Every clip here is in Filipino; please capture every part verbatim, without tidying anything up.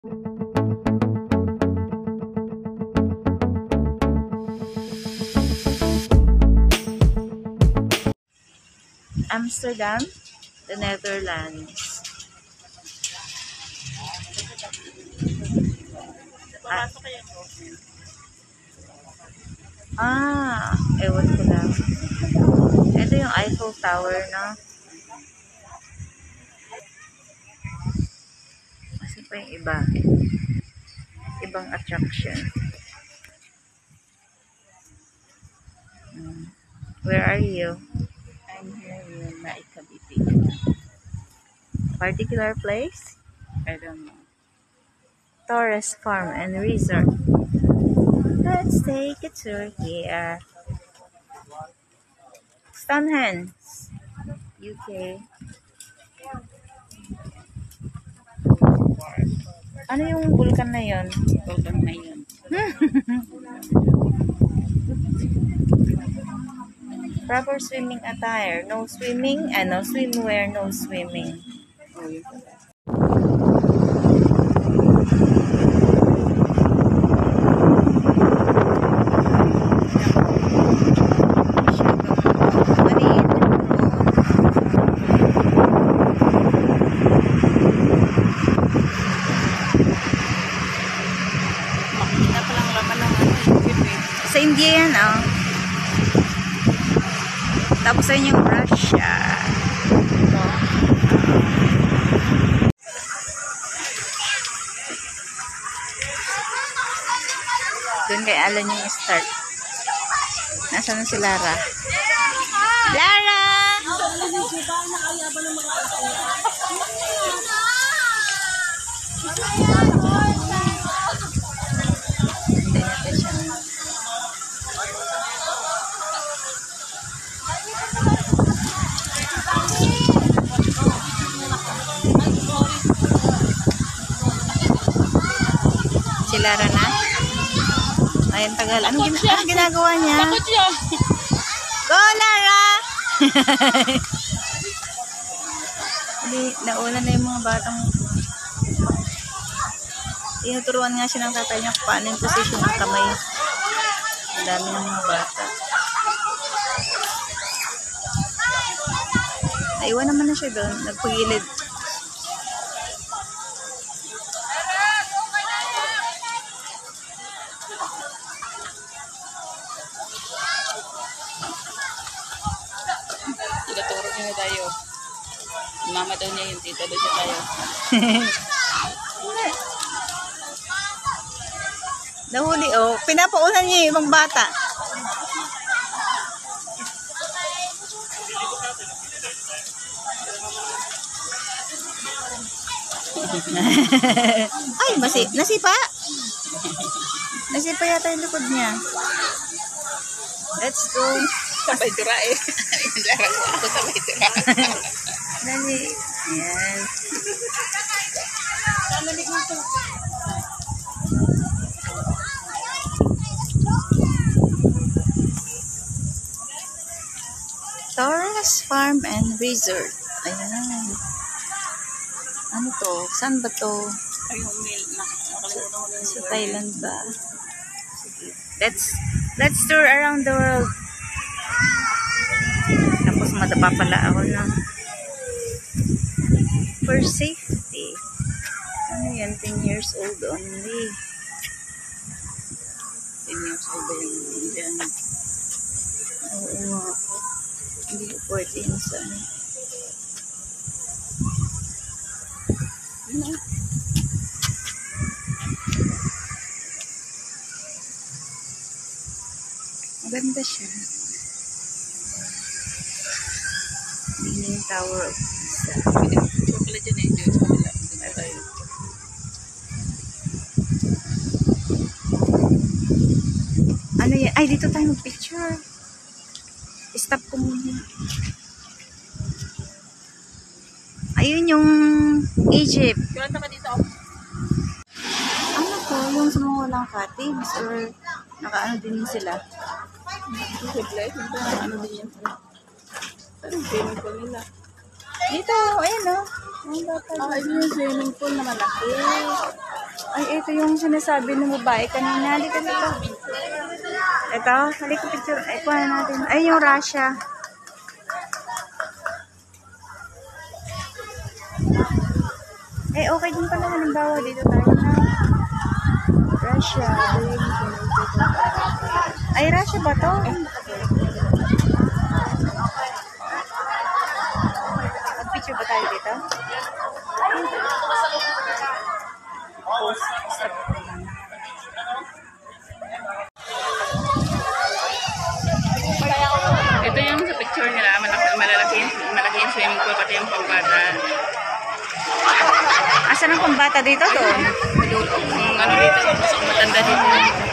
Amsterdam, the Netherlands. Ah, ah ewan ko lang. Ito yung Eiffel Tower, no? Kasi pa yung iba. Ibang attraction. Hmm. Where are you? I'm here in Naikabiti. Particular place? I don't know. Torres Farm and Resort. Let's take a tour here. Stonehenge, U K. Ano yung vulkan na yun? Vulkan na yun. Proper swimming attire. No swimming, and no swimwear, no swimming. Oh, yun pala. Sa India yan, oh. Tapos ayun yung Russia. Ito. Doon kay Alan yung start. Nasaan na si Lara? Lara! Si Lara na? Ayun, tagal. Anong, gina anong ginagawa niya? Takot siya. Go, Lara! Hindi, nauna na yung mga batang. Tinuturuan nga siya ng tatay niya kung paano yung position ng kamay. Ang dami ng mga bata. Naiwan naman na siya doon. Nagpagilid. Tinaturo niya tayo. Mama daw niya yung tita daw siya tayo. Nahuli, oh. Pinapaulan niya yung ibang bata. Ay, masi nasipa. Nasipa yata yung likod niya. Let's go. Sabay tura eh. Larang ko ako sabay tura. Dali. Ayan. Torres Farm and Resort. Ayan. Ano to? Saan ba to? Ay, yung mail. Nakalimutan ko lang. Sa Thailand ba? Sige. Let's, let's tour around the world. Tapos madapa pala ako ng for safety. Ano yan? ten years old only. ten years old ba yung dyan? Oo nga. Hindi ko fourteen sa ano. Ano? Maganda siya. Leaning Tower of Pisa. Ito pala dyan eh. Diyos ko nila. Ano yan? Ay, dito tayo mag-picture. Stop ko muna. Ayun yung Egypt. Kailan ka dito? Ano to? Yung sa mga walang cottage or nakaano din sila? Siblet? Ano din yan? Parang swimming pool nila. Dito, ayun o. Ah, ito yung swimming pool na malaki. Ay, ito yung sinasabi ng babae kanina. Halika dito. Ito, halika picture. Ay, kuha natin. Ay, yung Russia. Eh, okay din pala. Halimbawa, dito tayo na. Russia. Ay, Russia ba to? Mag-picture ba tayo dito? Post. Stop. Ito yung sa picture nila, malaki, malalaki, malaki yung swimming pool, pati yung pambata. Asan ang pambata dito to? Yung ano dito, mas matanda dito.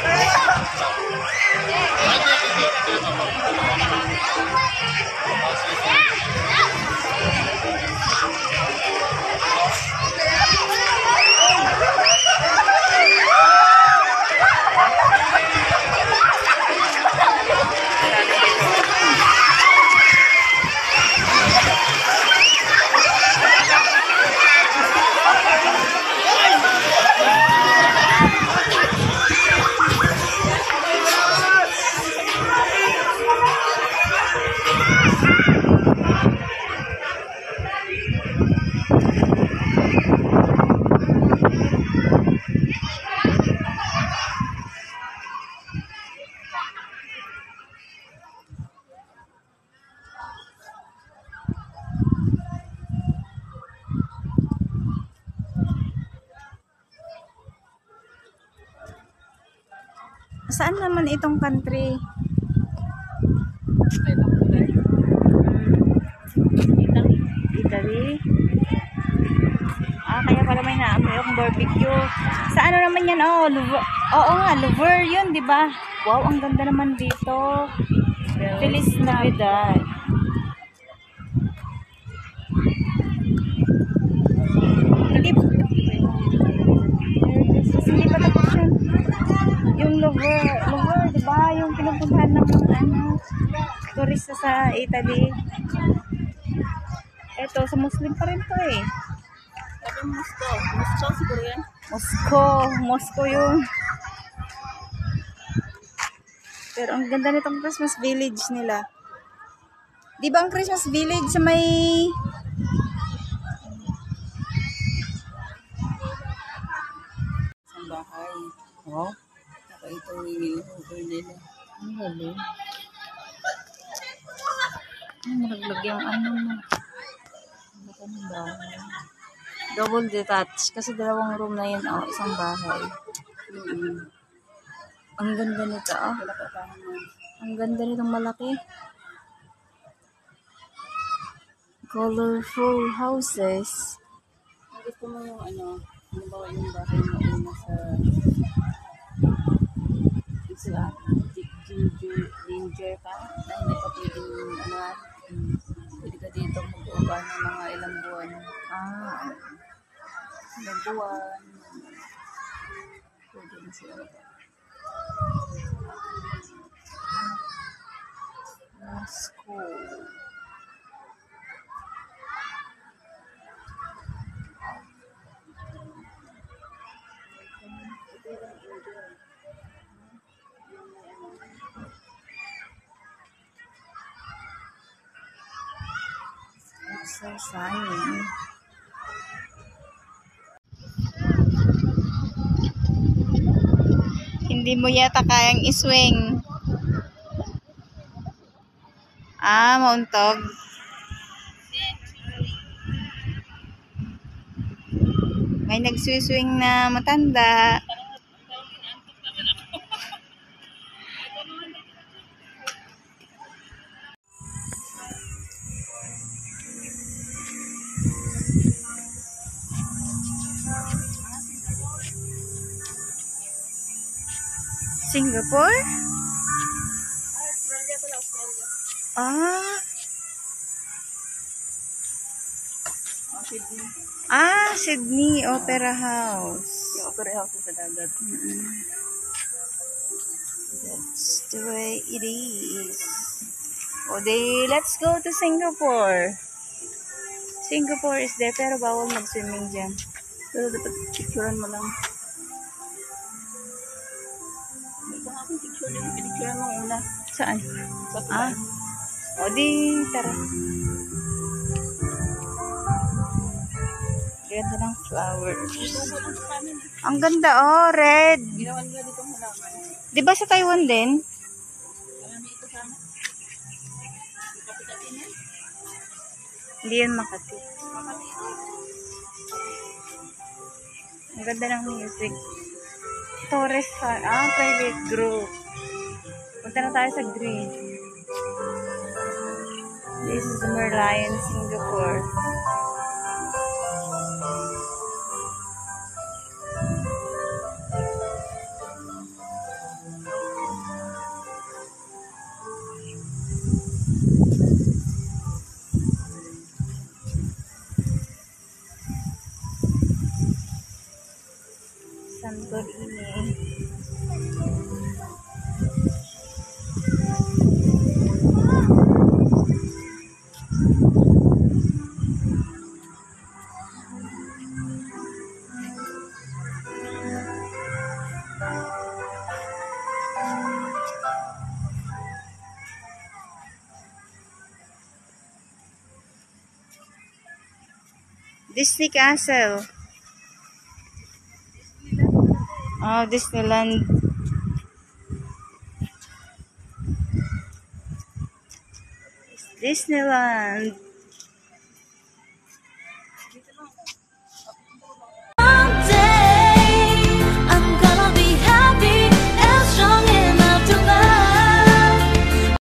Saan naman itong country? Italy. Ah, kaya pala may naamoy akong barbecue. Sa ano naman yan? Oh, Louvre. Oo nga, Louvre yun, di ba? Wow, ang ganda naman dito. Feliz Navidad. Hindi pa. Hindi pa tapos yun. Yung Louvre, Louvre, di ba? Yung pinupuntahan ng ano, turista sa Italy. Eto, sa Muslim pa rin to eh. Ito yung Moscow. Moscow siguro yan. Moscow. Moscow yun. Pero ang ganda nitong Christmas village nila. Di ba ang Christmas village sa may... Isang bahay. Oh, Saka ito yung nilhover nila. ang galing. Ay, nalaglag yung ano mo. Ano ng bahay? Double detached. Kasi dalawang room na yun. Oh, isang bahay. Mm-hmm. Ang ganda nito, ah. Wala pa tayo na. Ang ganda nitong malaki. Colorful houses. Kung gusto mo yung ano, halimbawa yung bahay na una sa sa ginger, ginger ka, na hindi ka pwedeng ano, pwede ka dito mag-uba ng mga ilang buwan. Ah, Ilang buwan. Pwede na siya. Moscow. It's so sunny. Hindi mo yata kayang iswing. Ah, mauntog. May nagswiswing na matanda. Singapore? Australia pala, Australia. Ah, Oh, Sydney. ah, Sydney Opera House. Yung opera house sa dagat. That's the way it is. O di, let's go to Singapore. Singapore is there, pero bawal mag-swimming dyan. Pero dapat picturean mo lang. yung pinicture mo una. Saan? Sa Ah. O di, tara. Ganda ng flowers. Logo lang sa amin. Ang ganda, oh, red. Ginawan nila dito ang halaman. Di ba sa Taiwan din? Marami ito sa amin. Kapit-kapit yan. Hindi yan Makati. Ang ganda ng music. Torres Farm. Ah, private group. Punta na tayo sa green. This is Merlion, Singapore. Santorini. Disney Castle. Oh, Disneyland. Disneyland.